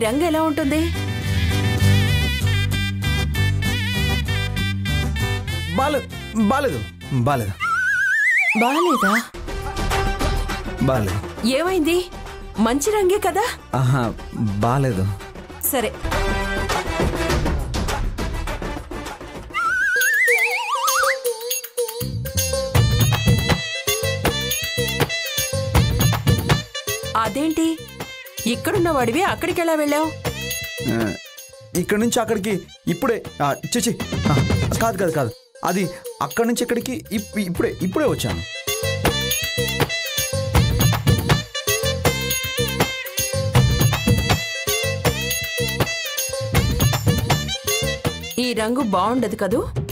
రంగు ఎలా ఉంటుంది? బాలేదు బాలేదు బాలేదు బాలేదా? బాలేదు. ఏమైంది? మంచి రంగే కదా. ఆహా, బాలేదు. సరే, అదేంటి ఇక్కడున్న వాడివి అక్కడికి ఎలా వెళ్ళావు? ఇక్కడి నుంచి అక్కడికి ఇప్పుడే చిచి కాదు కాదు కాదు, అది అక్కడి నుంచి ఇక్కడికి ఇప్పుడే వచ్చాను. ఈ రంగు బాగుండదు కదూ.